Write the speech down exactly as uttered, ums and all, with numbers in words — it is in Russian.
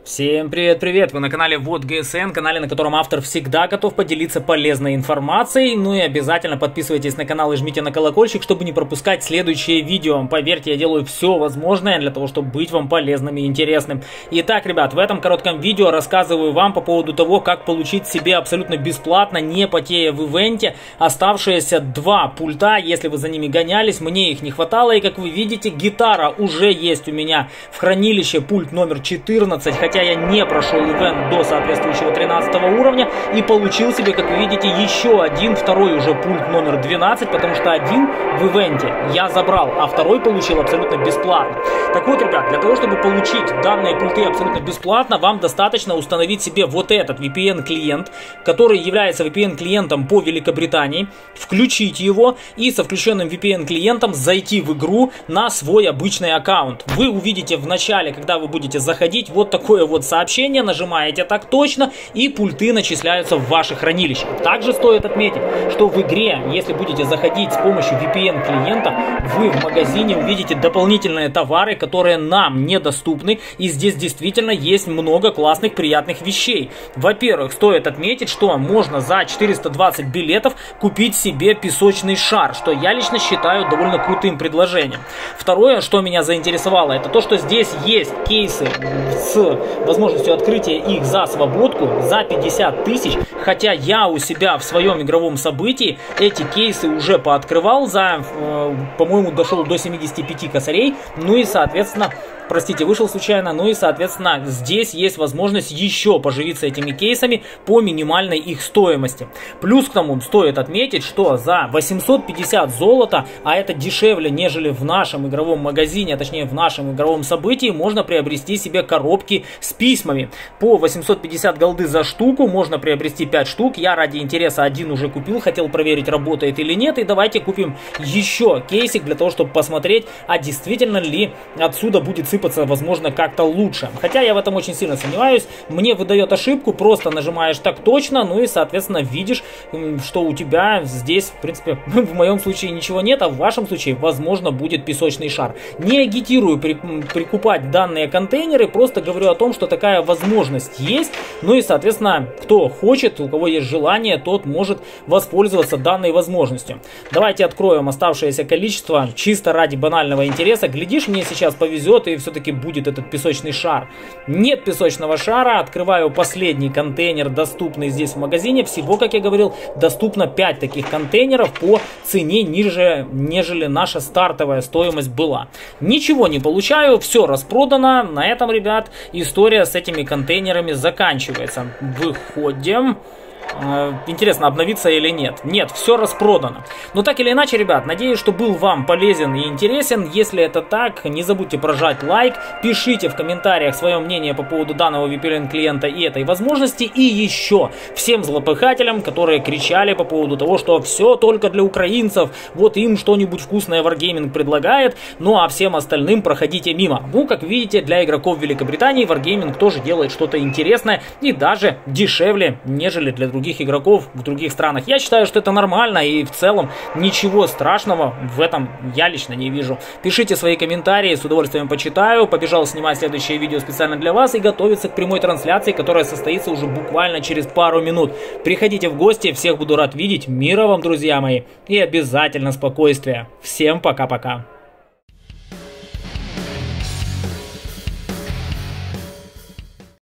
Всем привет-привет! Вы на канале Вот ГСН, канале, на котором автор всегда готов поделиться полезной информацией. Ну и обязательно подписывайтесь на канал и жмите на колокольчик, чтобы не пропускать следующие видео. Поверьте, я делаю все возможное для того, чтобы быть вам полезным и интересным. Итак, ребят, в этом коротком видео рассказываю вам по поводу того, как получить себе абсолютно бесплатно, не потея в ивенте, оставшиеся два пульта. Если вы за ними гонялись, мне их не хватало. И как вы видите, гитара уже есть у меня в хранилище, пульт номер четырнадцать, хотя я не прошел ивент до соответствующего тринадцатого уровня и получил себе, как вы видите, еще один, второй уже пульт номер двенадцать, потому что один в ивенте я забрал, а второй получил абсолютно бесплатно. Так вот, ребят, для того, чтобы получить данные пульты абсолютно бесплатно, вам достаточно установить себе вот этот ви пи эн-клиент, который является ви пи эн-клиентом по Великобритании, включить его и со включенным ви пи эн-клиентом зайти в игру на свой обычный аккаунт. Вы увидите в начале, когда вы будете заходить, вот такое вот сообщение, нажимаете так точно, и пульты начисляются в ваше хранилище. Также стоит отметить, что в игре, если будете заходить с помощью ви пи эн-клиента, вы в магазине увидите дополнительные товары, которые нам недоступны, и здесь действительно есть много классных, приятных вещей. Во-первых, стоит отметить, что можно за четыреста двадцать билетов купить себе песочный шар, что я лично считаю довольно крутым предложением. Второе, что меня заинтересовало, это то, что здесь есть кейсы с возможностью открытия их за свободку, за пятьдесят тысяч, хотя я у себя в своем игровом событии эти кейсы уже пооткрывал за, э, по-моему, дошел до семидесяти пяти косарей, ну и, соответственно, простите, вышел случайно, ну и, соответственно, здесь есть возможность еще поживиться этими кейсами по минимальной их стоимости. Плюс к тому стоит отметить, что за восемьсот пятьдесят золота, а это дешевле, нежели в нашем игровом магазине, а точнее в нашем игровом событии, можно приобрести себе коробки с письмами. По восемьсот пятьдесят голды за штуку можно приобрести пять штук. Я ради интереса один уже купил, хотел проверить, работает или нет. И давайте купим еще кейсик для того, чтобы посмотреть, а действительно ли отсюда будет сыпаться, возможно, как-то лучше. Хотя я в этом очень сильно сомневаюсь. Мне выдает ошибку, просто нажимаешь так точно, ну и, соответственно, видишь, что у тебя здесь, в принципе, в моем случае ничего нет, а в вашем случае, возможно, будет песочный шар. Не агитирую при, прикупать данные контейнеры, просто говорю о том, что такая возможность есть. Ну и, соответственно, кто хочет, у кого есть желание, тот может воспользоваться данной возможностью. Давайте откроем оставшееся количество, чисто ради банального интереса. Глядишь, мне сейчас повезет и все-таки будет этот песочный шар. Нет песочного шара. Открываю последний контейнер, доступный здесь в магазине. Всего, как я говорил, доступно пять таких контейнеров по цене ниже, нежели наша стартовая стоимость была. Ничего не получаю, все распродано. На этом, ребят, история с этими контейнерами заканчивается. Выходим. Интересно, обновиться или нет. Нет, все распродано. Но так или иначе, ребят, надеюсь, что был вам полезен и интересен. Если это так, не забудьте прожать лайк. Пишите в комментариях свое мнение по поводу данного ви пи эн-клиента и этой возможности. И еще всем злопыхателям, которые кричали по поводу того, что все только для украинцев, вот им что-нибудь вкусное Wargaming предлагает, ну а всем остальным проходите мимо. Ну, как видите, для игроков Великобритании Wargaming тоже делает что-то интересное и даже дешевле, нежели для других других игроков в других странах. Я считаю, что это нормально, и в целом ничего страшного в этом я лично не вижу. Пишите свои комментарии, с удовольствием почитаю. Побежал снимать следующее видео специально для вас и готовиться к прямой трансляции, которая состоится уже буквально через пару минут. Приходите в гости, всех буду рад видеть. Мира вам, друзья мои, и обязательно спокойствия. Всем пока-пока.